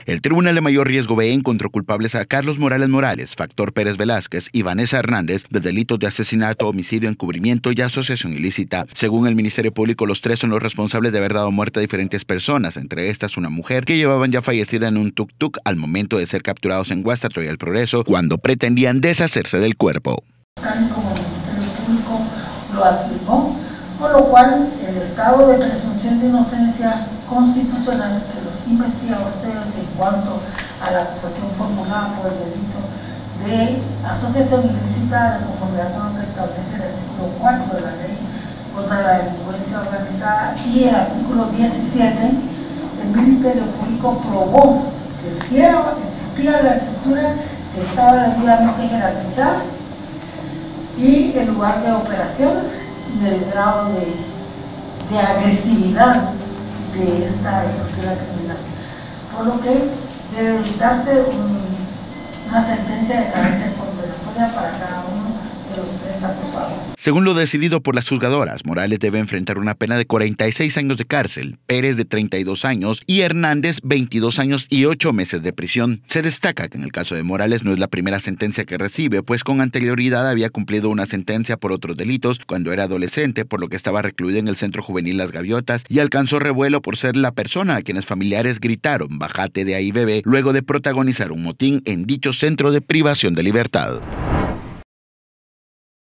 El Tribunal de Mayor Riesgo B encontró culpables a Carlos Morales Morales, Factor Pérez Velázquez y Vanessa Hernández de delitos de asesinato, homicidio, encubrimiento y asociación ilícita. Según el Ministerio Público, los tres son los responsables de haber dado muerte a diferentes personas, entre estas una mujer que llevaban ya fallecida en un tuk-tuk al momento de ser capturados en Guastatoya y El Progreso, cuando pretendían deshacerse del cuerpo. Tal como el Ministerio Público lo afirmó, por lo cual el estado de presunción de inocencia constitucional que los investiga a ustedes en cuanto a la acusación formulada por el delito de asociación ilícita de conformidad con lo que establece el artículo 4 de la ley contra la delincuencia organizada y el artículo 17, el Ministerio Público probó que existía la estructura que estaba debidamente jerarquizada y el lugar de operaciones y el grado de agresividad de esta estructura criminal, por lo que debe dictarse una sentencia de carácter condenatoria para cada uno de los tres acusados. Según lo decidido por las juzgadoras, Morales debe enfrentar una pena de 46 años de cárcel, Pérez de 32 años y Hernández 22 años y 8 meses de prisión. Se destaca que en el caso de Morales no es la primera sentencia que recibe, pues con anterioridad había cumplido una sentencia por otros delitos cuando era adolescente, por lo que estaba recluido en el Centro Juvenil Las Gaviotas y alcanzó revuelo por ser la persona a quienes familiares gritaron "bájate de ahí, bebé", luego de protagonizar un motín en dicho centro de privación de libertad.